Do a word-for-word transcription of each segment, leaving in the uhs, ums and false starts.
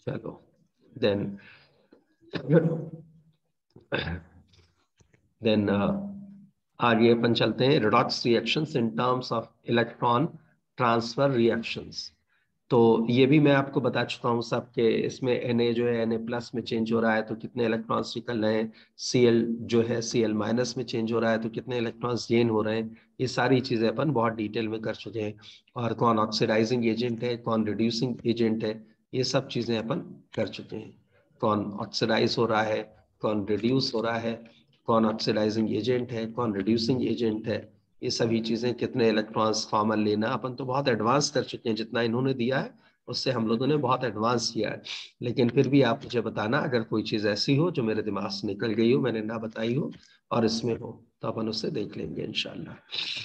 चलो then then आगे अपन चलते हैं redox reactions in terms of electron transfer reactions. तो ये भी मैं आपको बता चुका हूँ सब के, इसमें Na जो है Na प्लस में चेंज हो रहा है तो कितने इलेक्ट्रॉन्स निकल रहे हैं, Cl जो है Cl माइनस में चेंज हो रहा है तो कितने इलेक्ट्रॉन्स गेन हो रहे हैं। ये सारी चीजें अपन बहुत डिटेल में कर चुके हैं। और कौन ऑक्सीडाइजिंग एजेंट है, कौन रिड्यूसिंग एजेंट है, ये सब चीजें अपन कर चुके हैं। कौन ऑक्सीडाइज हो रहा है, कौन रिड्यूस हो रहा है, कौन ऑक्सीडाइजिंग एजेंट है, कौन रिड्यूसिंग एजेंट है, ये सभी चीजें, कितने इलेक्ट्रॉन्स कॉमन लेना, अपन तो बहुत एडवांस कर चुके हैं। जितना इन्होंने दिया है उससे हम लोगों ने बहुत एडवांस किया है। लेकिन फिर भी आप मुझे बताना अगर कोई चीज ऐसी हो जो मेरे दिमाग से निकल गई हो, मैंने ना बताई हो और इसमें हो, तो अपन उससे देख लेंगे इंशाल्लाह।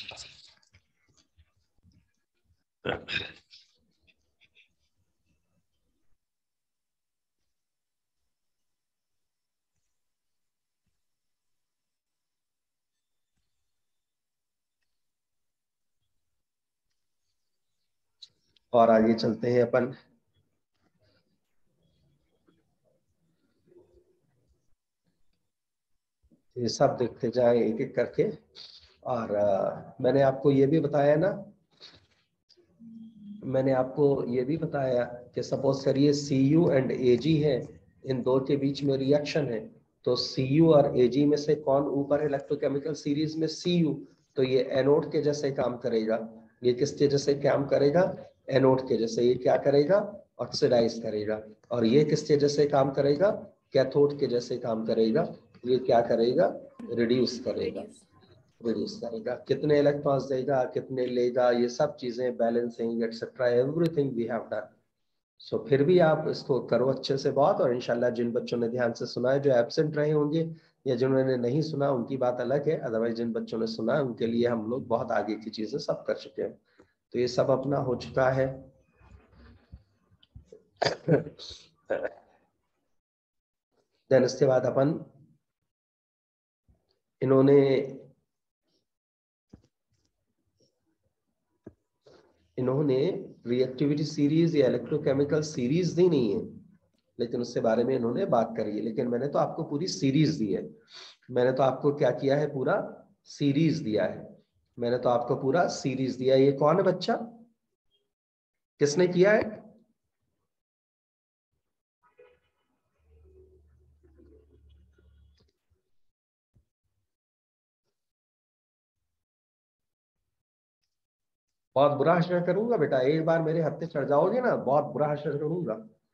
और आगे चलते हैं अपन। ये सब देखते जाए एक एक करके। और आ, मैंने आपको ये भी बताया ना, मैंने आपको ये भी बताया कि सपोज करिए सी यू एंड ए जी है, इन दो के बीच में रिएक्शन है, तो सी यू और ए जी में से कौन ऊपर है इलेक्ट्रोकेमिकल सीरीज में, सी यू, तो ये एनोड के जैसे काम करेगा। ये किसके जैसे काम करेगा, एनोड के जैसे। ये क्या करेगा, ऑक्सीडाइज करेगा। और ये किसके जैसे काम करेगा, कैथोड के जैसे काम करेगा। ये क्या करेगा, रिड्यूस करेगा, रिड्यूस करेगा। कितने इलेक्ट्रॉन्स देगा, कितने लेगा, ये सब चीजें, balancing etcetera, everything we have done. So फिर भी आप इसको करो अच्छे से बहुत, और इंशाल्लाह जिन बच्चों ने ध्यान से सुना है, जो एब्सेंट रहे होंगे या जिन्होंने नहीं सुना उनकी बात अलग है, अदरवाइज जिन बच्चों ने सुना है उनके लिए हम लोग बहुत आगे की चीजें सब कर चुके हैं। तो ये सब अपना हो चुका है। देन इसके बाद अपन, इन्होंने इन्होंने रिएक्टिविटी सीरीज या इलेक्ट्रोकेमिकल सीरीज दी नहीं है, लेकिन उससे बारे में इन्होंने बात करी है। लेकिन मैंने तो आपको पूरी सीरीज दी है। मैंने तो आपको क्या किया है, पूरा सीरीज दिया है। मैंने तो आपको पूरा सीरीज दिया है। ये कौन है बच्चा, किसने किया है? बहुत बुरा हश्र करूंगा बेटा, एक बार मेरे हत्थे चढ़ जाओगे ना, बहुत बुरा हश्र करूंगा।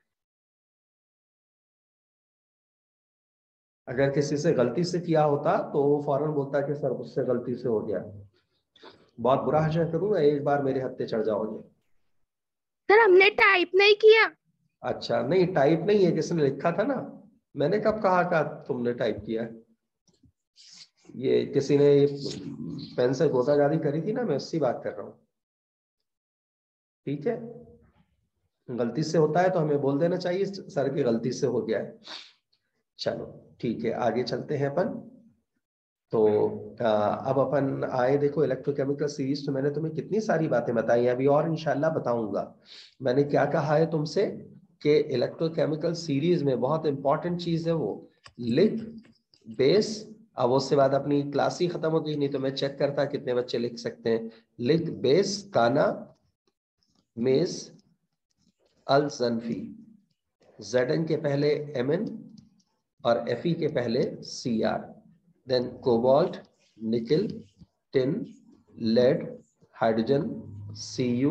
अगर किसी से गलती से किया होता तो वो फौरन बोलता कि सर मुझसे गलती से हो गया। बहुत बुरा हश्र करूंगा, एक बार मेरे हत्थे चढ़ जाओगे। सर हमने टाइप नहीं किया। अच्छा, नहीं टाइप नहीं है, किसने लिखा था ना। मैंने कब कहा था तुमने टाइप किया? ये किसी ने पेन से गोतागारी करी थी ना, मैं उसकी बात कर रहा हूँ। ठीक है, गलती से होता है तो हमें बोल देना चाहिए सर की गलती से हो गया है। चलो ठीक है, आगे चलते हैं अपन। तो आ, अब अपन आए, देखो इलेक्ट्रोकेमिकल सीरीज, तो मैंने तुम्हें कितनी सारी बातें बताई, अभी और इंशाल्लाह बताऊंगा। मैंने क्या कहा है तुमसे कि इलेक्ट्रोकेमिकल सीरीज में बहुत इंपॉर्टेंट चीज है वो लिख बेस। अब उसके बाद अपनी क्लास ही खत्म हो गई, नहीं तो मैं चेक करता कितने बच्चे लिख सकते हैं। लिख बेस काना मेज अल जन्फी, Zn के पहले Mn और Fe के पहले Cr, then cobalt, nickel, tin, lead, hydrogen, Cu,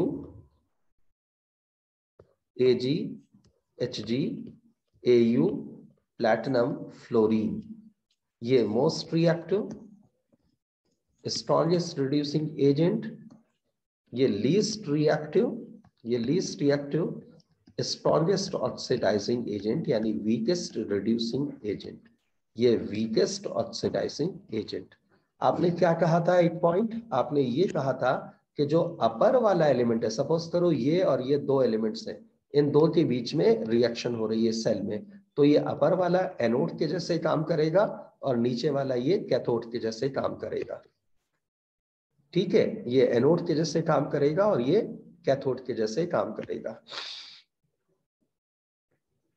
Ag, Hg, Au, platinum, fluorine. ये most reactive, strongest reducing agent, ये लीस्ट रिएक्टिव, ये least reactive, strongest oxidizing agent यानी वीकेस्ट रिड्यूसिंग एजेंट, ये वीकेस्ट ऑक्सीडाइजिंग एजेंट। आपने क्या कहा था, एक पॉइंट आपने ये कहा था कि जो अपर वाला एलिमेंट है, सपोज करो ये और ये दो एलिमेंट्स हैं, इन दो के बीच में रिएक्शन हो रही है सेल में, तो ये अपर वाला एनोड के जैसे काम करेगा और नीचे वाला ये कैथोड के जैसे काम करेगा। ठीक है, ये एनोड के जैसे काम करेगा और ये कैथोड के जैसे काम करेगा।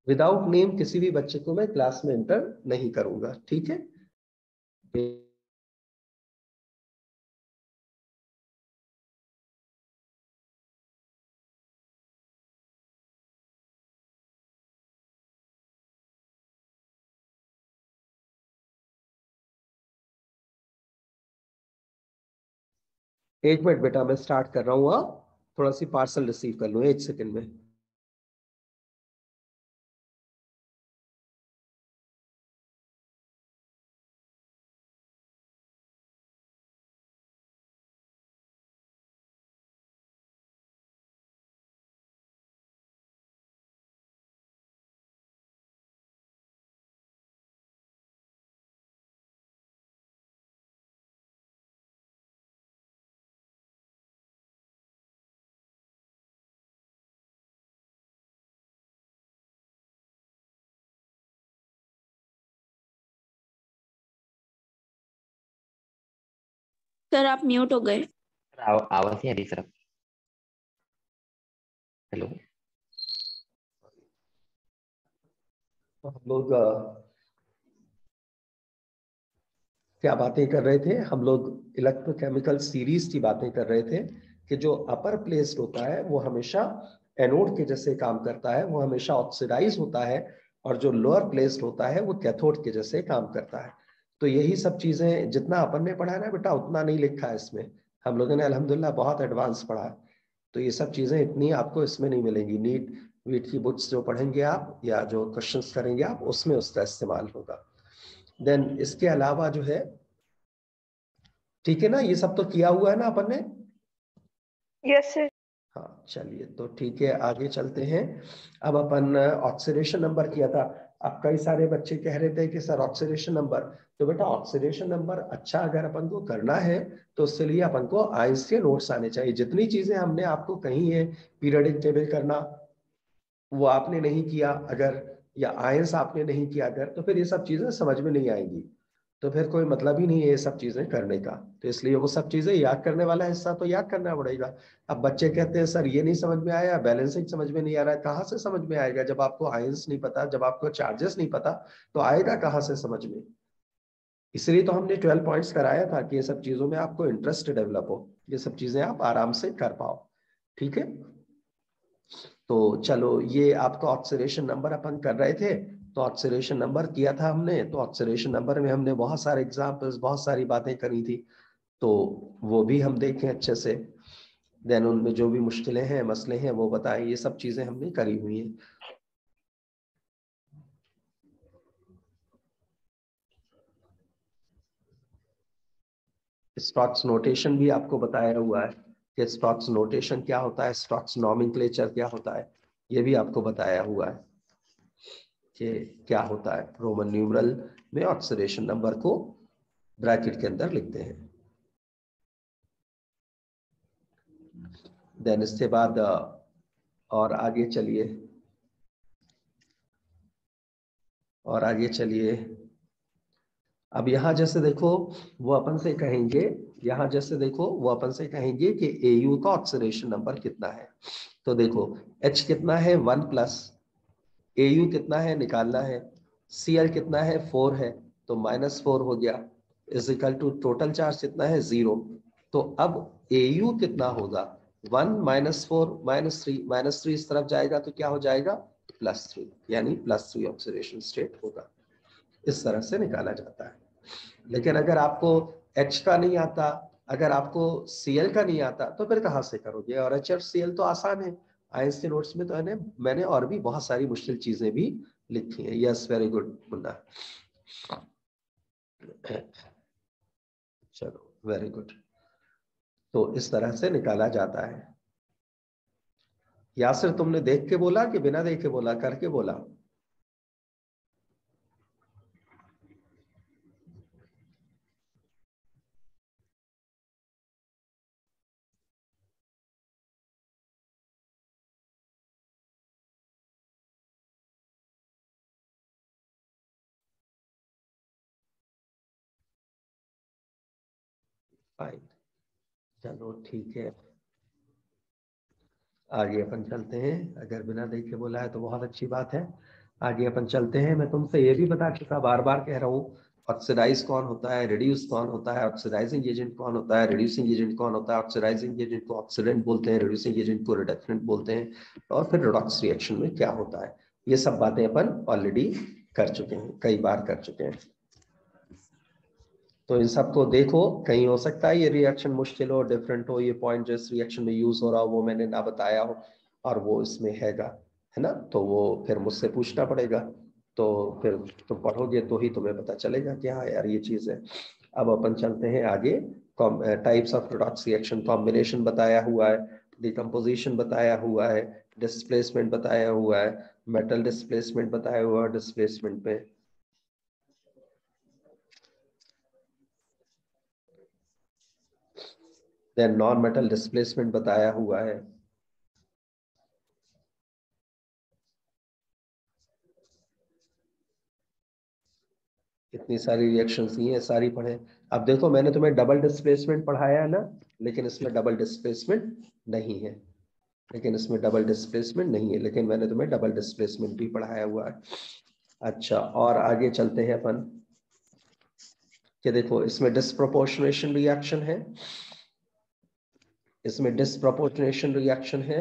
विदाउट नेम किसी भी बच्चे को मैं क्लास में एंटर नहीं करूंगा, ठीक है। एक मिनट बेटा, मैं स्टार्ट कर रहा हूँ। थोड़ा सी पार्सल रिसीव कर लूँ, एक सेकंड में। सर आप म्यूट हो गए। आव, आवाज नहीं आ रही सर। हेलो। तो हम लोग क्या बातें कर रहे थे? हम लोग इलेक्ट्रोकेमिकल सीरीज की बातें कर रहे थे कि जो अपर प्लेस्ड होता है वो हमेशा एनोड के जैसे काम करता है, वो हमेशा ऑक्सीडाइज होता है, और जो लोअर प्लेस्ड होता है वो कैथोड के जैसे काम करता है। तो यही सब चीजें जितना अपन ने पढ़ा है ना बेटा, उतना नहीं लिखा है इसमें। हम लोगों ने अल्हम्दुलिल्लाह बहुत एडवांस पढ़ा है, तो ये सब चीजें इतनी आपको इसमें नहीं मिलेंगी। नीट वीट की बुक्स जो पढ़ेंगे आप या जो क्वेश्चंस करेंगे आप, उसमें उसका इस्तेमाल होगा। देन इसके अलावा जो है, ठीक है ना, ये सब तो किया हुआ है ना अपन ने? Yes sir. हाँ चलिए, तो ठीक है, आगे चलते हैं। अब अपन ऑक्सीडेशन नंबर किया था। अब कई सारे बच्चे कह रहे थे कि सर ऑक्सीडेशन नंबर, तो बेटा ऑक्सीडेशन नंबर अच्छा अगर अपन को करना है तो उसके लिए अपन को आइंस के नोट्स आने चाहिए। जितनी चीजें हमने आपको कही है, पीरियोडिक टेबल करना, वो आपने नहीं किया अगर, या आयंस आपने नहीं किया अगर, तो फिर ये सब चीजें समझ में नहीं आएंगी। तो फिर कोई मतलब ही नहीं है ये सब चीजें करने का। तो इसलिए वो सब चीजें याद करने वाला हिस्सा तो याद करना पड़ेगा। अब बच्चे कहते हैं सर ये नहीं समझ में आया, बैलेंसिंग समझ में नहीं आ रहा है। कहाँ से समझ में आएगा जब आपको आयंस नहीं पता, जब आपको चार्जेस नहीं पता, तो आएगा कहाँ से समझ में? इसलिए तो हमने ट्वेल्व पॉइंट्स कराया था कि ये सब चीजों में आपको इंटरेस्ट डेवलप हो, ये सब चीजें आप आराम से कर पाओ, ठीक है। तो चलो, ये आपका ऑक्सीडेशन नंबर अपन कर रहे थे। तो ऑक्सीडेशन नंबर किया था हमने, तो ऑक्सीडेशन नंबर में हमने बहुत सारे एग्जांपल्स, बहुत सारी बातें करी थी, तो वो भी हम देखें अच्छे से। देन उनमें जो भी मुश्किलें हैं, मसले हैं, वो बताएं। ये सब चीजें हमने करी हुई हैं। स्टोक्स नोटेशन भी आपको बताया हुआ है कि स्टोक्स नोटेशन क्या होता है, स्टोक्स नॉमेनक्लेचर क्या होता है, ये भी आपको बताया हुआ है कि क्या होता है। रोमन न्यूमरल में ऑक्सीडेशन नंबर को ब्रैकेट के अंदर लिखते हैं। देन इसके बाद और आगे चलिए, और आगे चलिए। अब यहां जैसे देखो, वो अपन से कहेंगे, यहां जैसे देखो वो अपन से कहेंगे कि एयू का ऑक्सीडेशन नंबर कितना है। तो देखो H कितना है, वन प्लस, एयू कितना है निकालना है, Cl कितना है, फोर है, तो माइनस फोर हो गया, is equal to total charge कितना है, जीरो। तो अब एयू कितना होगा, one minus four minus three, minus three इस तरफ जाएगा तो क्या हो जाएगा, प्लस थ्री, यानी प्लस थ्री ऑक्सीडेशन स्टेट होगा। इस तरह से निकाला जाता है। लेकिन अगर आपको H का नहीं आता, अगर आपको Cl का नहीं आता, तो फिर कहाँ से करोगे? और H और Cl तो आसान है। आइंस के नोट्स में तो है, मैंने और भी बहुत सारी मुश्किल चीजें भी लिखी हैं। यस, वेरी गुड मुन्ना, चलो वेरी गुड। तो इस तरह से निकाला जाता है। यासिर, तुमने देख के बोला कि बिना देखे बोला, करके बोला? फाइन, चलो ठीक है, आगे अपन चलते हैं। अगर बिना देखे बोला है तो बहुत अच्छी बात है। आगे अपन चलते हैं। मैं तुमसे ये भी बता चुका, बार बार कह रहा हूँ, ऑक्सीडाइज कौन होता है, रिड्यूस कौन होता है, ऑक्सीडाइजिंग एजेंट कौन होता है, रिड्यूसिंग एजेंट कौन होता है। ऑक्सीडाइजिंग एजेंट को ऑक्सीडेंट बोलते हैं, रिड्यूसिंग एजेंट को रिडक्टेंट बोलते हैं, और फिर रिडॉक्स रिएक्शन में क्या होता है। ये सब बातें अपन ऑलरेडी कर चुके हैं, कई बार कर चुके हैं। तो इन सबको देखो, कहीं हो सकता है ये रिएक्शन मुश्किल हो, डिफरेंट हो, ये पॉइंट जो इस रिएक्शन में यूज हो रहा हो वो मैंने ना बताया हो और वो इसमें हैगा, है ना, तो वो फिर मुझसे पूछना पड़ेगा। तो फिर तुम तो पढ़ोगे तो ही तुम्हें पता चलेगा कि हाँ यार ये चीज है। अब अपन चलते हैं आगे। Types of redox reaction, combination बताया हुआ है, डिकम्पोजिशन बताया हुआ है, डिस्प्लेसमेंट बताया हुआ है, मेटल डिस्प्लेसमेंट बताया हुआ है, डिस्प्लेसमेंट पे देन नॉन मेटल डिस्प्लेसमेंट बताया हुआ है। इतनी सारी रिएक्शंस ही है, सारी पढ़े। अब देखो मैंने तुम्हें डबल डिस्प्लेसमेंट पढ़ाया है ना, लेकिन इसमें डबल डिस्प्लेसमेंट नहीं है, लेकिन इसमें डबल डिस्प्लेसमेंट नहीं है, लेकिन मैंने तुम्हें डबल डिस्प्लेसमेंट भी पढ़ाया हुआ है। अच्छा, और आगे चलते हैं अपन कि देखो इसमें डिस्प्रोपोर्शनेशन रिएक्शन है, इसमें डिस्प्रोपोर्शनेशन रिएक्शन है।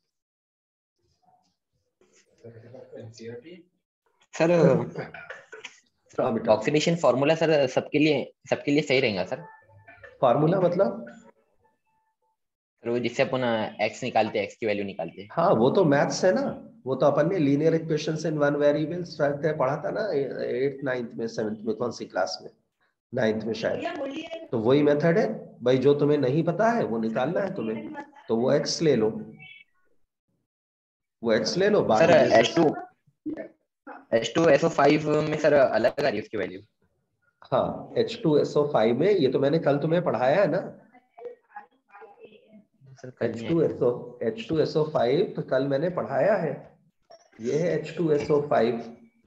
सर हाँ बेटा, ऑक्सीडेशन फॉर्मूला सर सबके लिए सबके लिए सही रहेगा सर? फार्मूला मतलब सर वो जिससे अपन एक्स निकालते हैं, एक्स की वैल्यू निकालते हैं। हाँ वो तो मैथ्स है ना, वो तो अपन ने linear equations in one variables पढ़ा था ना एट्थ नाइन्थ में, सेवेंथ में, कौन सी क्लास में, नाइन्थ में शायद। तो वही मेथड है भाई, जो तुम्हें नहीं पता है वो निकालना है तुम्हें, तो वो एक्स ले लो, वो एक्स ले लो, सर बाकी H two H two S O five में सर अलग आ रही है उसकी वैल्यू। हाँ H two S O five में, ये तो मैंने कल तुम्हें पढ़ाया है ना, सर कल एच नहीं टू आई। S O H two S O five तो कल मैंने पढ़ाया है। ये है H two S O five,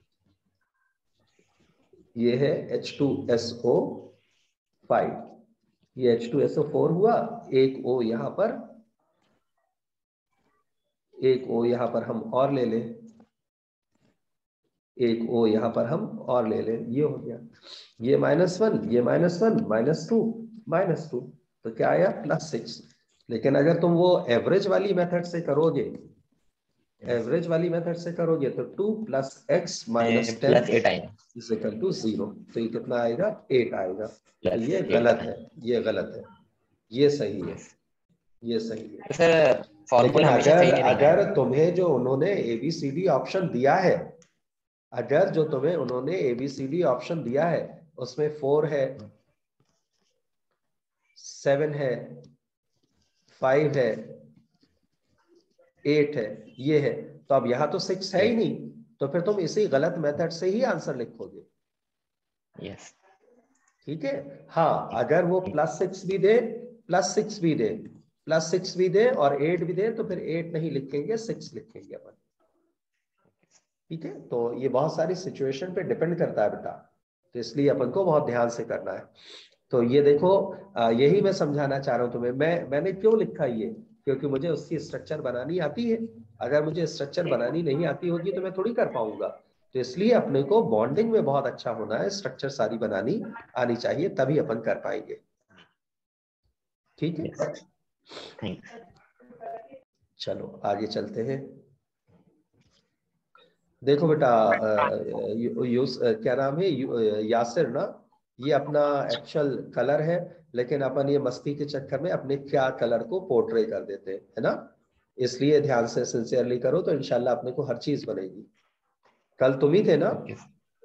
ये है H two S O five, ये H two S O four हुआ, एक O यहां पर, एक O यहां पर हम और ले लें, एक O यहां पर हम और ले लें, ये हो गया, ये माइनस वन, ये minus one, minus two, minus two, तो क्या आया प्लस सिक्स। लेकिन अगर तुम वो एवरेज वाली मेथड से करोगे, एवरेज वाली मेथड से करोगे तो two plus X minus ten plus eight आएगा। इज इक्वल टू जीरो, तो ये कितना आएगा, एट आएगा। तो प्लस ये एट गलत आता है, है। ये गलत है, ये सही है, यस ये सही है। तो सर लेकिन फॉर्मूला हमेशा अगर सही नहीं रहेगा अगर ना? तुम्हें जो उन्होंने एबीसीडी ऑप्शन दिया है, अगर जो तुम्हें उन्होंने एबीसीडी ऑप्शन दिया है उसमें फोर है, सेवन है, फाइव है, एट है, ये है, तो अब यहां तो सिक्स है ही एट। नहीं, तो फिर तुम इसी गलत मेथड से ही आंसर लिखोगे। यस ठीक है, हाँ अगर वो प्लस सिक्स भी दे, प्लस सिक्स भी दे, प्लस सिक्स भी दे और एट भी दे, तो फिर एट नहीं लिखेंगे, सिक्स लिखेंगे अपन। ठीक है, तो ये बहुत सारी सिचुएशन पे डिपेंड करता है बेटा, तो इसलिए अपन को बहुत ध्यान से करना है। तो ये देखो, यही मैं समझाना चाह रहा हूं तुम्हें। मैं मैंने क्यों लिखा ये, क्योंकि मुझे उसकी स्ट्रक्चर बनानी आती है। अगर मुझे स्ट्रक्चर बनानी नहीं आती होगी तो मैं थोड़ी कर पाऊंगा, तो इसलिए अपने को बॉन्डिंग में बहुत अच्छा होना है, स्ट्रक्चर सारी बनानी आनी चाहिए, तभी अपन कर पाएंगे। ठीक है, थैंक्स। चलो आगे चलते हैं। देखो बेटा, यू, यू, क्या नाम है, यू, यासिर ना, ये अपना एक्चुअल कलर है, लेकिन अपन ये मस्ती के चक्कर में अपने क्या कलर को पोर्ट्रे कर देते हैं, है ना। इसलिए ध्यान से सिंसियरली करो तो इंशाल्लाह अपने को हर चीज बनेगी। कल तुम ही थे ना? ओके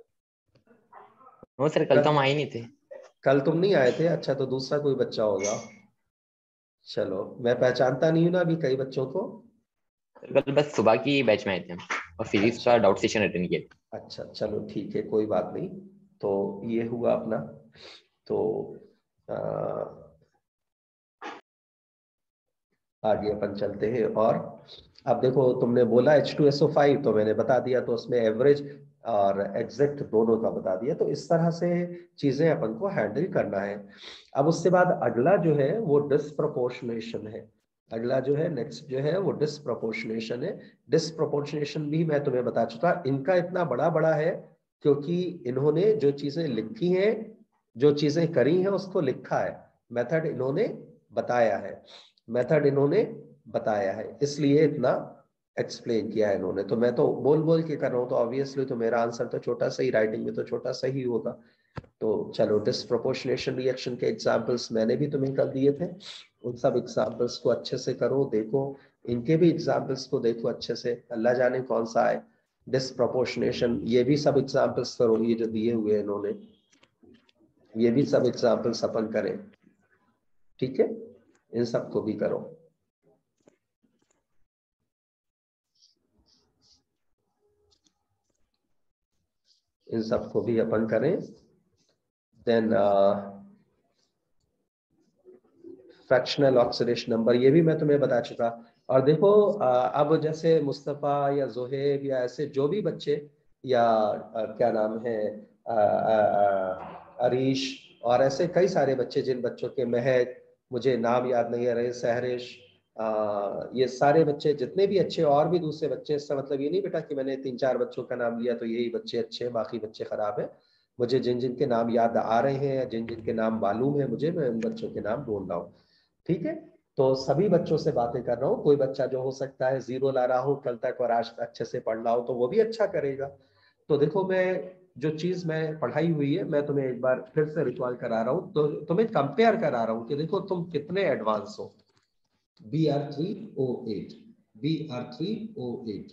वो सर कल कल तो हम आए नहीं थे। कल तुम नहीं आए थे, अच्छा तो दूसरा कोई बच्चा होगा। चलो, मैं पहचानता नहीं हूं ना अभी कई बच्चों को। कल बस सुबह की बैच में आए थे हम, और फिजिक्स अच्छा का डाउट सेशन अटेंड किया। अच्छा, चलो ठीक है, कोई बात नहीं। तो ये हुआ अपना, तो आ, आगे अपन चलते हैं। और अब देखो तुमने बोला H two S O five, तो मैंने बता दिया, तो उसमें एवरेज और एग्जैक्ट दोनों का बता दिया। तो इस तरह से चीजें अपन को हैंडल करना है। अब उसके बाद अगला जो है वो डिस्प्रपोर्शनेशन है। अगला जो है नेक्स्ट जो है वो डिस्प्रोपोर्शनेशन है। डिस्प्रोपोर्शनेशन भी मैं तुम्हें बता चुका, इनका इतना बड़ा बड़ा है क्योंकि इन्होंने जो चीजें लिखी हैं, जो चीजें करी हैं उसको लिखा है, मेथड इन्होंने बताया है, मेथड इन्होंने बताया है, इसलिए इतना एक्सप्लेन किया है इन्होंने। तो मैं तो बोल बोल के कर रहा हूँ, तो ऑब्वियसली तो मेरा आंसर तो छोटा सा ही, राइटिंग में तो छोटा सा ही होगा। तो चलो, डिस्प्रोपोर्शनेशन रिएक्शन के एग्जांपल्स मैंने भी तुम्हें कल दिए थे, उन सब एग्जांपल्स को अच्छे से करो, देखो इनके भी एग्जांपल्स को देखो अच्छे से, अल्लाह जाने कौन सा है डिस्प्रोपोर्शनेशन, ये भी सब एग्जांपल्स करो, ये जो दिए हुए हैं इन्होंने, ये भी सब एग्जांपल्स अपन करें, ठीक है, इन सब को भी करो। इन सब को भी अपन करें। देन फ्रैक्शनल ऑक्सीडेशन नंबर, ये भी मैं तुम्हें बता चुका। और देखो uh, अब जैसे मुस्तफ़ा या जोहेब या ऐसे जो भी बच्चे, या uh, क्या नाम है अरीश, और ऐसे कई सारे बच्चे, जिन बच्चों के महक, मुझे नाम याद नहीं आ रहे, सहरिश, ये सारे बच्चे जितने भी अच्छे, और भी दूसरे बच्चे, इसका मतलब ये नहीं बेटा कि मैंने तीन चार बच्चों का नाम लिया तो यही बच्चे अच्छे हैं बाकी बच्चे खराब हैं। मुझे जिन जिन के नाम याद आ रहे हैं या जिन जिन के नाम मालूम है मुझे, मैं उन बच्चों के नाम ढूंढ रहा हूँ, ठीक है। तो सभी बच्चों से बातें कर रहा हूँ, कोई बच्चा जो हो सकता है जीरो ला रहा हो कल तक और आज अच्छे से पढ़ रहा हो तो वो भी अच्छा करेगा। तो देखो, मैं जो चीज मैं पढ़ाई हुई है मैं तुम्हें एक बार फिर से रिकॉल करा रहा हूँ, तो तुम्हें कंपेयर करा रहा हूँ कि देखो तुम कितने एडवांस हो। B R three O eight, B R three O eight,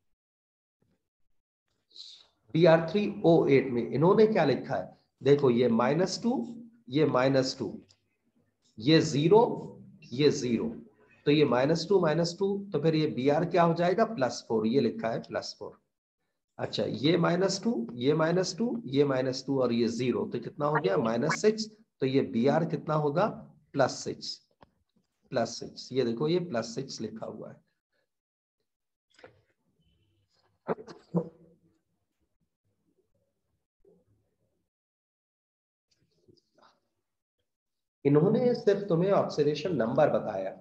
B R three O eight में इन्होंने क्या लिखा है, देखो ये माइनस टू, ये माइनस टू, ये जीरो, ये जीरो, तो ये माइनस टू माइनस टू, तो फिर ये बी आर क्या हो जाएगा, प्लस फोर, ये लिखा है प्लस फोर। अच्छा, ये माइनस टू, ये माइनस टू, ये माइनस टू और ये जीरो, तो कितना हो गया, माइनस सिक्स, तो ये बी आर कितना होगा, प्लस सिक्स, प्लस सिक्स, ये देखो ये प्लस सिक्स लिखा हुआ है। इन्होंने सिर्फ तुम्हें ऑक्सीडेशन नंबर बताया,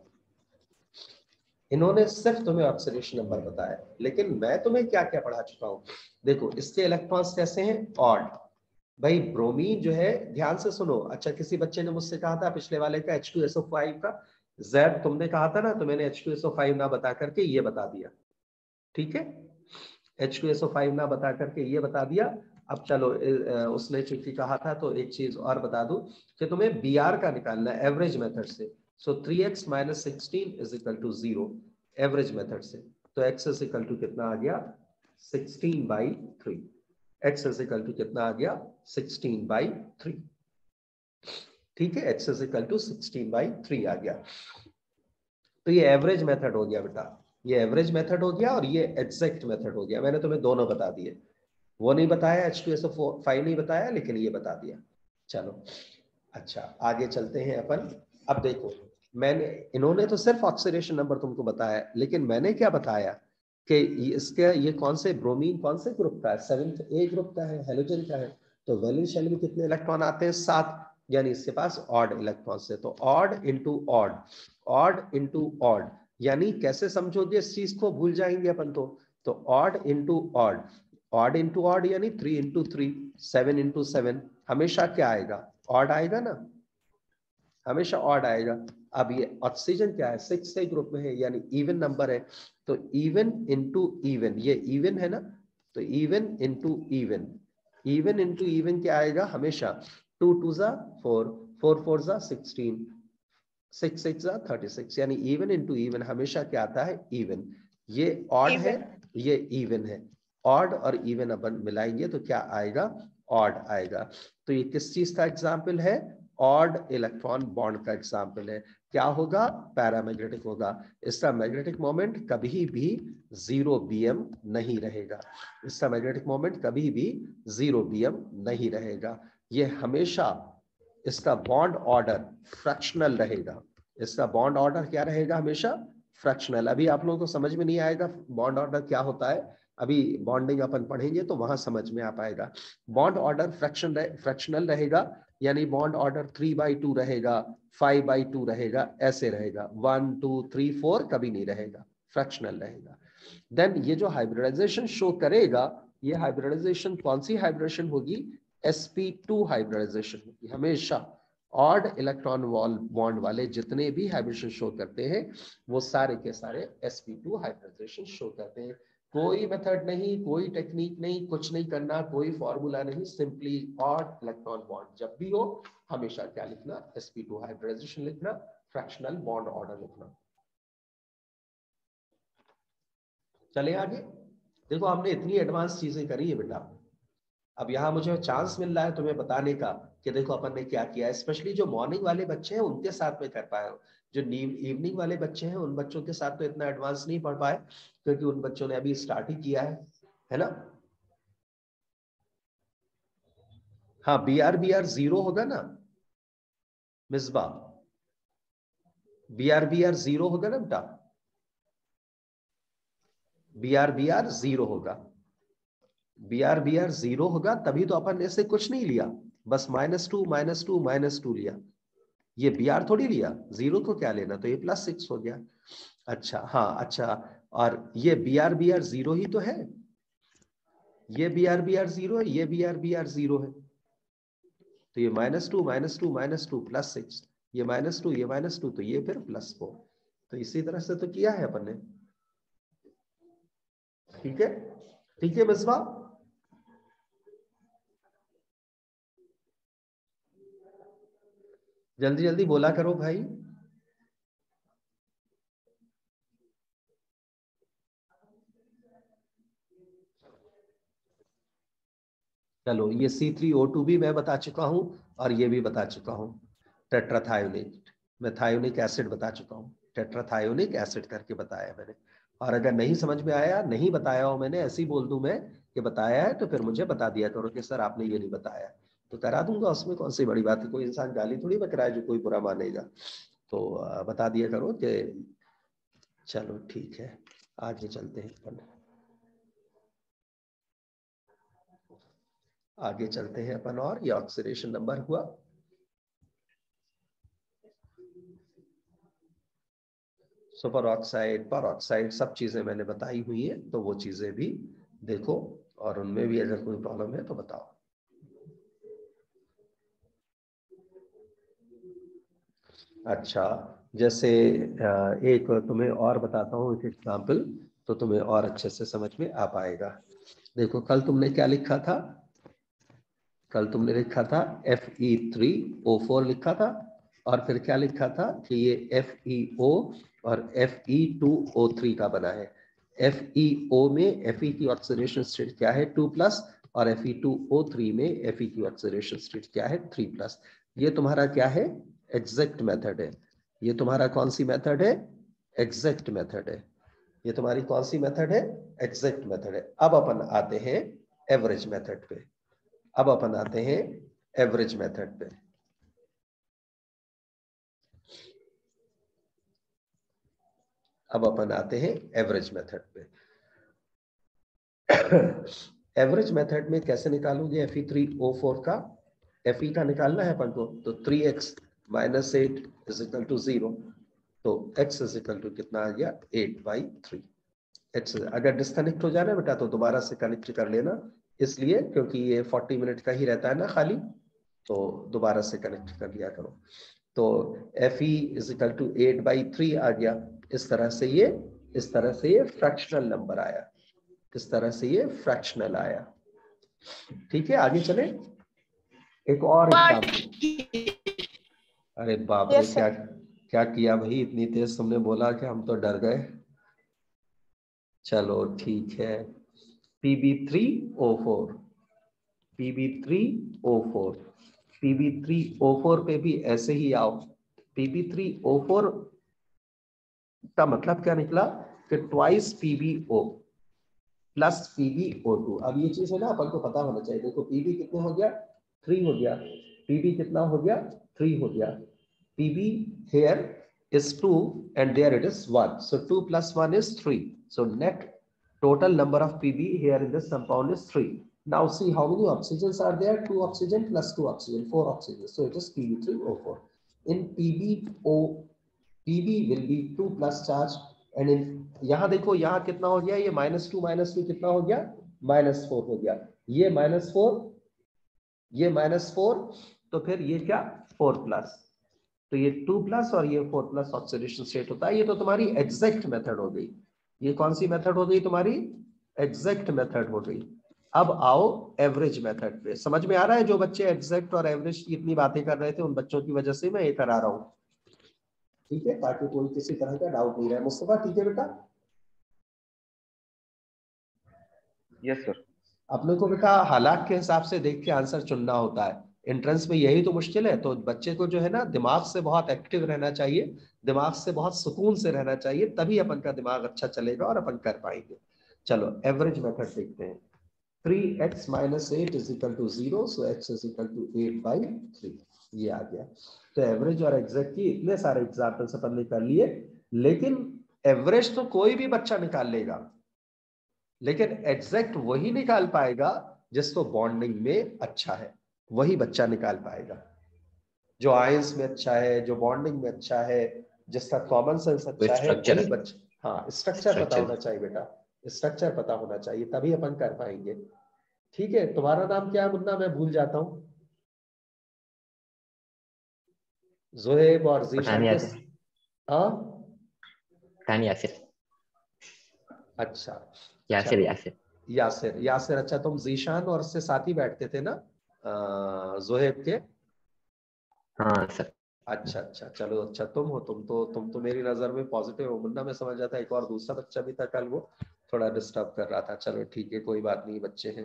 इन्होंने सिर्फ तुम्हें ऑक्सीडेशन नंबर बताया, लेकिन मैं तुम्हें क्या क्या पढ़ा चुका हूं। देखो इसके इलेक्ट्रॉन्स कैसे हैं, ऑड। भाई ब्रोमीन जो है, ध्यान से सुनो। अच्छा, किसी बच्चे ने मुझसे कहा था पिछले वाले का H two S O five का जेड तुमने कहा था ना, तो मैंने H two S O five ना बता करके ये बता दिया, ठीक है, H two S O five ना बता करके ये बता दिया। अब चलो, उसने चूंकि कहा था तो एक चीज और बता दूं कि तुम्हें बी आर का निकालना है एवरेज मेथड से। So three X minus sixteen is equal to zero, average method से। तो एक्स इज इक्वल टू कितना आ गया, sixteen by three, X is equal to कितना आ गया, सिक्सटीन बाई थ्री, ठीक है, X is equal to sixteen by three आ गया। तो ये एवरेज मेथड हो गया बेटा, ये एवरेज मेथड हो गया और ये एग्जैक्ट मेथड हो गया। मैंने तुम्हें दोनों बता दिए, वो नहीं बताया, H two S O five नहीं बताया, लेकिन ये बता दिया। चलो अच्छा, आगे चलते हैं अपन। अब देखो, मैंने, इन्होंने तो सिर्फ ऑक्सीडेशन नंबर तुमको बताया, लेकिन मैंने क्या बताया कि इसके ये कौन से ब्रोमीन कौन से ग्रुप का है, सेवेंथ ए ग्रुप का है, हेलोजन का है। तो वैलेंस शेल में कितने इलेक्ट्रॉन आते हैं, सात, यानी इसके पास ऑड इलेक्ट्रॉन है। तो odd into odd, odd into odd, यानी कैसे समझोगे इस चीज को, भूल जाएंगे अपन तो। तो odd into odd, odd into odd यानी three into three, seven into seven, हमेशा क्या आएगा, ऑड आएगा ना, हमेशा ऑड आएगा। अब ये ऑक्सीजन क्या है, सिक्स से ग्रुप में है, यानी इवन नंबर है। तो इवन इंटू इवन, ये इवन है ना, तो even into even, even into even क्या आएगा, हमेशा टू टू जा फोर, फोर फोर जा सिक्सटीन, सिक्स सिक्स जा थर्टी सिक्स, यानी इवन इंटू इवन हमेशा क्या आता है, इवन। ये ऑड है, ये इवन है, ऑड और इवन अपन मिलाएंगे तो क्या आएगा, ऑड आएगा। तो ये किस चीज का एग्जाम्पल है, ऑड इलेक्ट्रॉन बॉन्ड का एग्जाम्पल है। क्या होगा, पैरामैग्नेटिक होगा। इसका मैग्नेटिक मोमेंट कभी भी जीरो बीएम नहीं रहेगा, इसका मैग्नेटिक मोमेंट कभी भी जीरो बीएम नहीं रहेगा। ये हमेशा, इसका बॉन्ड ऑर्डर फ्रैक्शनल रहेगा, इसका बॉन्ड ऑर्डर क्या रहेगा, हमेशा फ्रैक्शनल। अभी आप लोगों को समझ में नहीं आएगा बॉन्ड ऑर्डर क्या होता है, अभी बॉन्डिंग अपन पढ़ेंगे तो वहां समझ में आ पाएगा। बॉन्ड ऑर्डर फ्रैक्शन फ्रैक्शनल रहेगा, यानी bond order three by two रहेगा, फाइव बाई टू रहेगा, ऐसे रहेगा। वन टू थ्री फोर कभी नहीं रहेगा, फ्रैक्शनल रहेगा। देन ये जो हाइब्रिडाइजेशन शो करेगा, ये हाइब्रिडाइजेशन कौन सी हाइब्रिडेशन होगी? एस पी टू हाइब्रिडाइजेशन होगी। हमेशा ऑड इलेक्ट्रॉन वॉल बॉन्ड वाले जितने भी हाइब्रिडेशन शो करते हैं वो सारे के सारे S P two hybridization show करते हैं। कोई मेथड नहीं, कोई टेक्निक नहीं, कुछ नहीं करना, कोई फॉर्मूला नहीं, सिंपली ऑड इलेक्ट्रॉन बॉन्ड जब भी हो हमेशा क्या लिखना? एस पी टू हाइब्रिडाइजेशन लिखना, फ्रैक्शनल बॉन्ड ऑर्डर लिखना। चले आगे। देखो हमने इतनी एडवांस चीजें करी है बेटा, अब यहाँ मुझे चांस मिल रहा है तुम्हें बताने का कि देखो अपन ने क्या किया है। स्पेशली जो मॉर्निंग वाले बच्चे हैं उनके साथ में कर पाए हो, जो इवनिंग वाले बच्चे हैं उन बच्चों के साथ तो इतना एडवांस नहीं पढ़ पाए, क्योंकि उन बच्चों ने अभी स्टार्ट ही किया है, है ना? हाँ, B R B R zero होगा ना Misba? B R B R zero होगा ना बेटा? B R B R zero होगा, B R B R zero होगा, तभी तो अपन ने से कुछ नहीं लिया, बस minus two minus two minus two लिया। ये बी आर थोड़ी लिया, जीरो को क्या लेना, तो ये प्लस सिक्स हो गया। अच्छा हाँ, अच्छा, और ये B R B R zero ही तो है, ये B R B R zero है, ये B R B R zero है, तो ये minus two minus two minus two plus six, ये माइनस टू ये माइनस टू, तो ये फिर प्लस फोर। तो इसी तरह से तो किया है अपन ने। ठीक है, ठीक है मिसबा? जल्दी जल्दी बोला करो भाई। चलो, ये सी थ्री ओ टू भी मैं बता चुका हूं और ये भी बता चुका हूं। टेट्राथायोनिक मेथायोनिक एसिड बता चुका हूं, टेट्राथायोनिक एसिड करके बताया मैंने। और अगर नहीं समझ में आया, नहीं बताया हो मैंने, ऐसे ही बोल दूं मैं कि बताया है, तो फिर मुझे बता दिया करो कि सर आपने ये नहीं बताया, तो करा दूंगा। उसमें कौन सी बड़ी बात है, कोई इंसान गाली थोड़ी बकरा है जो कोई बुरा मानेगा, तो बता दिया करो कि। चलो ठीक है, आगे चलते हैं अपन, आगे चलते हैं अपन। और ये ऑक्सीडेशन नंबर हुआ। सुपर ऑक्साइड, पर ऑक्साइड, सब चीजें मैंने बताई हुई है, तो वो चीजें भी देखो, और उनमें भी अगर कोई प्रॉब्लम है तो बताओ। अच्छा, जैसे एक तुम्हें और बताता हूँ एक एग्जाम्पल, तो तुम्हें और अच्छे से समझ में आ पाएगा। देखो कल तुमने क्या लिखा था? कल तुमने लिखा था F E three O four लिखा था, और फिर क्या लिखा था कि ये एफ ई ओ और F E two O three का बना है। एफ ई ओ में Fe की ऑक्सीडेशन स्टेट क्या है? टू प्लस, और F E two O three में Fe की ऑक्सीडेशन स्टेट क्या है? Three plus. ये तुम्हारा क्या है? एग्जैक्ट मेथड है। ये तुम्हारा कौन सी मेथड है? एग्जैक्ट मेथड है। ये तुम्हारी कौन सी मेथड है? एग्जैक्ट मेथड है। अब अपन आते हैं एवरेज मेथड पे। अब अपन आते हैं एवरेज मेथड पे। अब अपन आते हैं एवरेज मेथड पे। एवरेज मेथड में कैसे निकालोगे F E three O four का? एफ ई का निकालना है अपन को, तो three X minus eight is equal to zero, तो x इज इक्वल टू कितना आ गया? Eight by three. एक्स अगर डिस्कनेक्ट हो जाना बेटा तो दोबारा से कनेक्ट कर लेना, इसलिए क्योंकि ये फोर्टी मिनट का ही रहता है ना खाली, तो दोबारा से कनेक्ट कर लिया करो। तो F E is equal to eight by three आ गया। इस तरह से ये इस तरह से ये फ्रैक्शनल नंबर आया, इस तरह से ये फ्रैक्शनल आया। ठीक है, आगे चले। एक और एग्जाम्पल। अरे बाप रे, yes, क्या क्या किया भाई, इतनी तेज तुमने बोला कि हम तो डर गए। चलो ठीक है, P B three O four, P B three O four, P B three O four पे भी ऐसे ही आओ। P B three O four का मतलब क्या निकला कि twice P B O plus P B O two. अब ये चीज है ना अपन को पता होना चाहिए। देखो P B कितना हो गया? थ्री हो गया। P B कितना हो गया? थ्री हो गया। P B here is two and there it is one, so two plus one is three, so net total number of P B here in this compound is three. Now see how many oxygens are there? Two oxygen plus two oxygen, four oxygen. So it is P B three O four. In P B O, P B will be two plus charge, and in यहाँ देखो यहाँ कितना हो गया, ये minus two minus two कितना हो गया, minus four हो गया, ये minus four, ये minus four, तो फिर ये क्या four plus, तो ये टू प्लस और ये फोर प्लस ऑक्सीडेशन स्टेट होता है। ये तो तुम्हारी एग्जैक्ट मेथड हो गई। ये कौन सी मेथड हो गई तुम्हारी? एग्जैक्ट मेथड हो गई। अब आओ एवरेज मेथड पे। समझ में आ रहा है? जो बच्चे एग्जैक्ट और एवरेज की इतनी बातें कर रहे थे उन बच्चों की वजह से मैं ये करा रहा हूं, ठीक है, ताकि कोई किसी तरह का डाउट नहीं रहे। मुस्तफा ठीक है बेटा? Yes sir. अपने को बेटा हालात के हिसाब से देख के आंसर चुनना होता है। एंट्रेंस में यही तो मुश्किल है। तो बच्चे को जो है ना दिमाग से बहुत एक्टिव रहना चाहिए, दिमाग से बहुत सुकून से रहना चाहिए, तभी अपन का दिमाग अच्छा चलेगा और अपन कर पाएंगे। चलो एवरेज मेथड देखते हैं। Three X minus eight is equal to zero, so X is equal to eight by three, ये आ गया। तो एवरेज और एग्जैक्ट की इतने सारे एग्जाम्पल्स अपन ने कर लिए, लेकिन एवरेज तो कोई भी बच्चा निकाल लेगा, लेकिन एग्जैक्ट वही निकाल पाएगा जिसको बॉन्डिंग में अच्छा है, वही बच्चा निकाल पाएगा। जो आयंस में अच्छा है, जो बॉन्डिंग में अच्छा है, जिसका कॉमन सेंस अच्छा है, वही बच्चा। हाँ, स्ट्रक्चर पता होना चाहिए बेटा, स्ट्रक्चर पता होना चाहिए, तभी अपन कर पाएंगे। ठीक है, तुम्हारा नाम क्या है मुन्ना? मैं भूल जाता हूँ। जोहेब और जीशान के। हाँ यासिर। अच्छा यासिर यासिर यासिर यासिर अच्छा, तुम जीशान और उससे साथ ही बैठते थे ना जोहेब के? हाँ सर। अच्छा अच्छा, चलो अच्छा, तुम हो तुम तो तुम तो मेरी नजर में पॉजिटिव हो मुन्ना। मैं समझ जाता एक और दूसरा बच्चा भी था कल, वो थोड़ा डिस्टर्ब कर रहा था। चलो ठीक है, कोई बात नहीं, बच्चे हैं।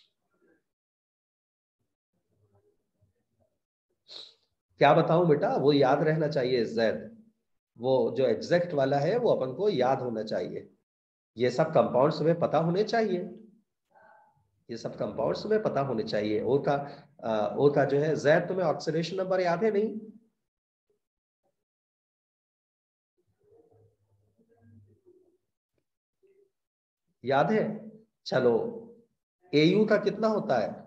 क्या बताऊं बेटा, वो याद रहना चाहिए जैद, वो जो एग्जैक्ट वाला है वो अपन को याद होना चाहिए। ये सब कंपाउंड्स में पता होने चाहिए, ये सब कंपाउंड्स में पता होने चाहिए। ओ का आ, ओ का जो है जैद, तुम्हें ऑक्सीडेशन नंबर याद है नहीं? याद है? चलो एयू का कितना होता है?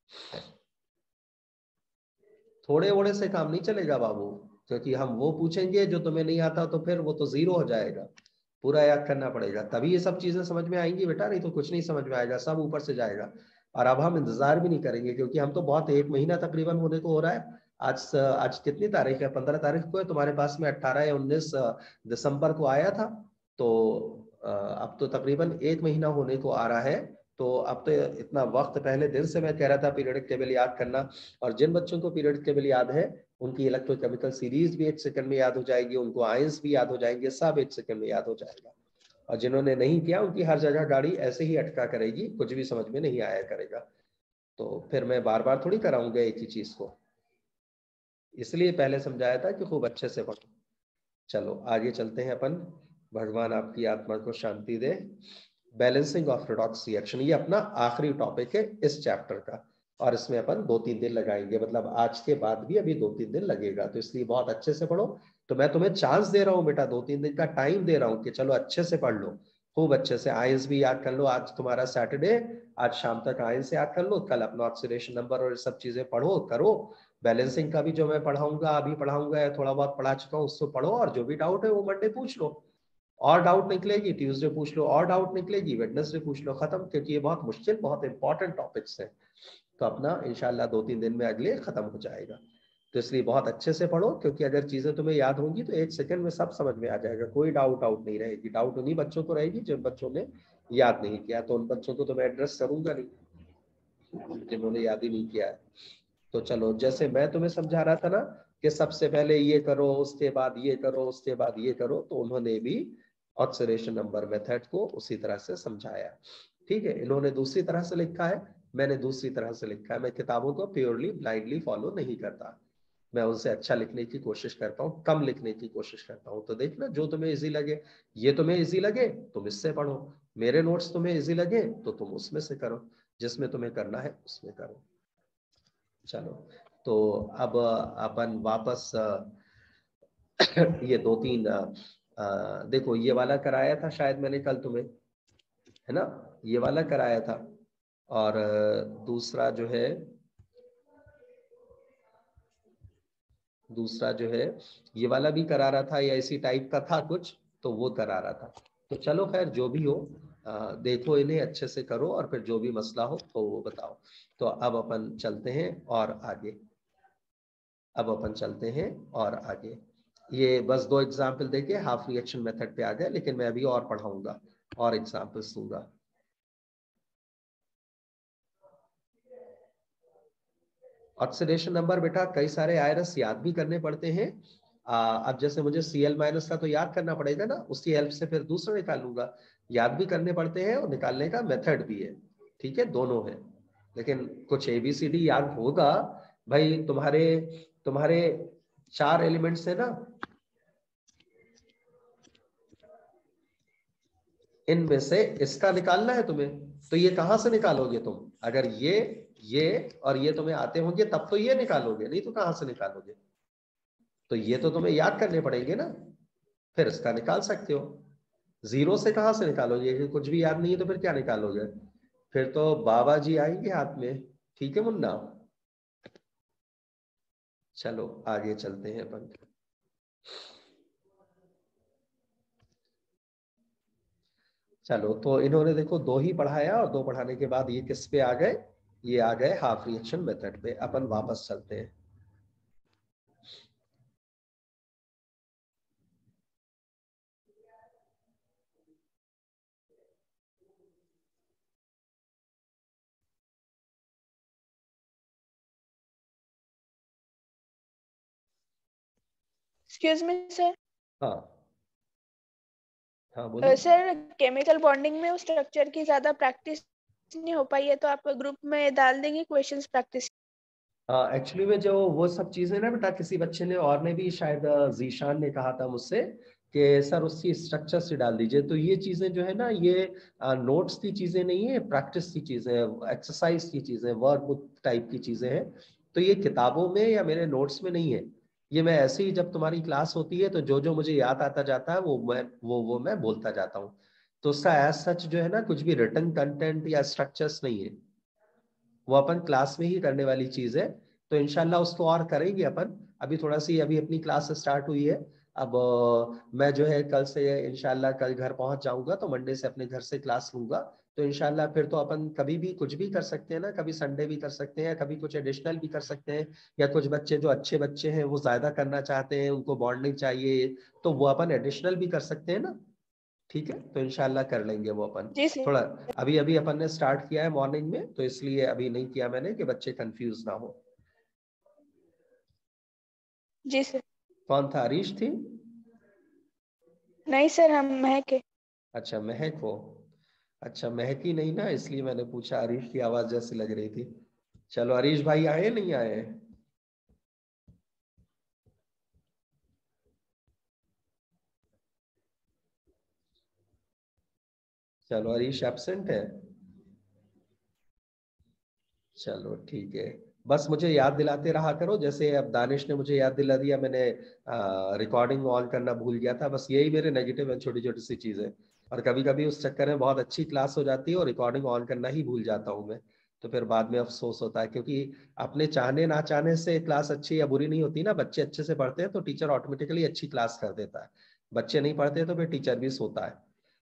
थोड़े वोड़े से काम नहीं चलेगा बाबू, क्योंकि हम वो पूछेंगे जो तुम्हें नहीं आता, तो फिर वो तो जीरो हो जाएगा। पूरा याद करना पड़ेगा, तभी ये सब चीजें समझ में आएंगी बेटा, नहीं तो कुछ नहीं समझ में आएगा, सब ऊपर से जाएगा। और अब हम इंतजार भी नहीं करेंगे, क्योंकि हम तो बहुत, एक महीना तकरीबन होने को हो रहा है। आज आज कितनी तारीख है? पंद्रह तारीख को है। तुम्हारे पास में अट्ठारह या उन्नीस दिसंबर को आया था, तो अब तो तकरीबन एक महीना होने को आ रहा है। तो अब तो इतना वक्त, पहले दिन से मैं कह रहा था पीरियडिक टेबल याद करना, और जिन बच्चों को पीरियडिक टेबल याद है उनकी इलेक्ट्रोकेमिकल सीरीज भी एक सेकंड में याद हो जाएगी, उनको आयंस भी याद हो जाएंगे, सब एक सेकंड में याद हो जाएगा। और जिन्होंने नहीं किया उनकी हर जगह गाड़ी ऐसे ही अटका करेगी, कुछ भी समझ में नहीं आया करेगा। तो फिर मैं बार बार थोड़ी कराऊंगा एक ही चीज को, इसलिए पहले समझाया था कि खूब अच्छे से पढ़ो। चलो आगे चलते हैं अपन, भगवान आपकी आत्मा को शांति दे। बैलेंसिंग ऑफ रेडॉक्स रिएक्शन, ये अपना आखिरी टॉपिक है इस चैप्टर का, और इसमें अपन दो तीन दिन लगाएंगे, मतलब आज के बाद भी अभी दो तीन दिन लगेगा, तो इसलिए बहुत अच्छे से पढ़ो। तो मैं तुम्हें चांस दे रहा हूँ बेटा, दो तीन दिन का टाइम दे रहा हूँ कि चलो अच्छे से पढ़ लो, खूब अच्छे से। आयंस भी याद कर लो, आज तुम्हारा सैटरडे, आज शाम तक आयंस याद कर लो, कल अपना ऑक्सीडेशन नंबर और सब चीजें पढ़ो करो। बैलेंसिंग का भी जो मैं पढ़ाऊंगा, अभी पढ़ाऊंगा या थोड़ा बहुत पढ़ा चुका हूँ, उसको पढ़ो, और जो भी डाउट है वो मंडे पूछ लो, और डाउट निकलेगी ट्यूसडे पूछ लो, और डाउट निकलेगी वेडनेसडे पूछ लो, खत्म। क्योंकि ये बहुत मुश्किल, बहुत इंपॉर्टेंट टॉपिक्स है, तो अपना इंशाल्लाह दो तीन दिन में अगले खत्म हो जाएगा। तो इसलिए बहुत अच्छे से पढ़ो, क्योंकि अगर चीजें तुम्हें याद होंगी तो एक सेकंड में सब समझ में आ जाएगा, कोई डाउट आउट नहीं रहेगी। डाउट उन्हीं बच्चों को रहेगी जिन बच्चों ने याद नहीं किया, तो उन बच्चों को तो मैं एड्रेस करूंगा नहीं जिन्होंने याद ही नहीं किया है। तो चलो, जैसे मैं तुम्हें समझा रहा था ना कि सबसे पहले ये करो, उसके बाद ये करो, उसके बाद ये करो, तो उन्होंने भी ऑक्सीडेशन नंबर मेथड को उसी तरह से समझाया। ठीक है, इन्होंने दूसरी तरह से लिखा है, मैंने दूसरी तरह से लिखा है। मैं किताबों को प्योरली ब्लाइंडली फॉलो नहीं करता, मैं उनसे अच्छा लिखने की कोशिश करता हूँ, कम लिखने की कोशिश करता हूँ। तो देखना, जो तुम्हें इजी लगे, ये तुम्हें इजी लगे तुम इससे पढ़ो, मेरे नोट्स तुम्हें इजी लगे तो तुम उसमें से करो, जिसमें तुम्हें करना है उसमें करो। चलो, तो अब अपन वापस ये दो तीन आ, देखो, ये वाला कराया था शायद मैंने कल तुम्हें, है ना, ये वाला कराया था। और दूसरा जो है दूसरा जो है ये वाला भी करा रहा था, या इसी टाइप का था कुछ, तो वो करा रहा था। तो चलो खैर जो भी हो, आ, देखो इन्हें अच्छे से करो और फिर जो भी मसला हो तो वो बताओ। तो अब अपन चलते हैं और आगे अब अपन चलते हैं और आगे ये बस दो एग्जाम्पल देके हाफ रिएक्शन मेथड पे आ गए, लेकिन मैं अभी और पढ़ाऊंगा और एग्जाम्पल्स दूंगा। ऑक्सीडेशन नंबर बेटा कई सारे आयरस याद भी करने पड़ते हैं। आ, अब जैसे मुझे सी एल माइनस का तो याद करना पड़ेगा ना, उसकी हेल्प से फिर दूसरा निकालूंगा। याद भी करने पड़ते हैं और निकालने का मेथड भी है, ठीक है, दोनों है। लेकिन कुछ एबीसीडी याद होगा भाई। तुम्हारे तुम्हारे चार एलिमेंट्स है ना, इनमें से इसका निकालना है तुम्हें। तो ये कहां से निकालोगे तुम? अगर ये ये और ये तुम्हें आते होंगे तब तो ये निकालोगे, नहीं तो कहां से निकालोगे? तो ये तो तुम्हें याद करने पड़ेंगे ना, फिर इसका निकाल सकते हो। जीरो से कहां से निकालोगे? कुछ भी याद नहीं है तो फिर क्या निकालोगे? फिर तो बाबा जी आएंगे हाथ में। ठीक है मुन्ना, चलो आगे चलते हैं अपन। चलो तो इन्होंने देखो दो ही पढ़ाया, और दो पढ़ाने के बाद ये किस पे आ गए? ये आ गए हाफ रिएक्शन मेथड पे। अपन वापस चलते हैं। Excuse me sir. हाँ हाँ बोलो। सर केमिकल बॉन्डिंग में उस स्ट्रक्चर की ज्यादा प्रैक्टिस नहीं हो पाई है, तो आप ग्रुप में डाल देंगे क्वेश्चंस प्रैक्टिस। एक्चुअली में जो वो सब चीजें ना बेटा, किसी बच्चे ने और ने भी शायद अ, जीशान ने कहा था मुझसे कि सर उसकी स्ट्रक्चर से डाल दीजिए। तो ये चीजें जो है ना, ये नोट्स की चीजें नहीं है, प्रैक्टिस की चीजें हैं, एक्सरसाइज की चीजें, वर्कबुक टाइप की चीजें हैं। तो ये किताबों में या मेरे नोट्स में नहीं है। ये मैं ऐसे ही जब तुम्हारी क्लास होती है तो जो जो मुझे याद आता जाता है वो मैं वो वो मैं बोलता जाता हूँ। तो उसका एज सच जो है ना, कुछ भी रिटन कंटेंट या स्ट्रक्चर्स नहीं है, वो अपन क्लास में ही करने वाली चीज है। तो इनशाला उसको और करेंगे अपन। अभी थोड़ा सी अभी अपनी क्लास स्टार्ट हुई है। अब अ, मैं जो है कल से इनशाला कल घर पहुंच जाऊंगा, तो मंडे से अपने घर से क्लास लूंगा। तो इनशाला फिर तो अपन कभी भी कुछ भी कर सकते हैं ना, कभी संडे भी कर सकते हैं, कभी कुछ एडिशनल भी कर सकते हैं। या कुछ बच्चे जो अच्छे बच्चे हैं वो ज्यादा करना चाहते हैं, उनको बॉन्डिंग चाहिए, तो वो अपन एडिशनल भी कर सकते हैं ना। ठीक है, तो इंशाल्लाह कर लेंगे वो अपन। जी सर। थोड़ा अभी अभी अपन ने स्टार्ट किया है मॉर्निंग में, तो इसलिए अभी नहीं किया मैंने कि बच्चे कंफ्यूज ना हो। जी सर। कौन था? अरीश थी? नहीं सर, हम महक है। अच्छा महक हो। अच्छा महक ही नहीं ना, इसलिए मैंने पूछा, अरीश की आवाज जैसी लग रही थी। चलो अरीश भाई आए नहीं आए? चलो अरीश एब्सेंट है। चलो ठीक है। बस मुझे याद दिलाते रहा करो, जैसे अब दानिश ने मुझे याद दिला दिया, मैंने रिकॉर्डिंग ऑन करना भूल गया था। बस यही मेरे नेगेटिव है, छोटी छोटी सी चीजें। और कभी कभी उस चक्कर में बहुत अच्छी क्लास हो जाती है और रिकॉर्डिंग ऑन करना ही भूल जाता हूँ मैं। तो फिर बाद में अफसोस होता है, क्योंकि अपने चाहने ना चाहने से क्लास अच्छी या बुरी नहीं होती ना। बच्चे अच्छे से पढ़ते हैं तो टीचर ऑटोमेटिकली अच्छी क्लास कर देता है, बच्चे नहीं पढ़ते तो फिर टीचर भी सोता है।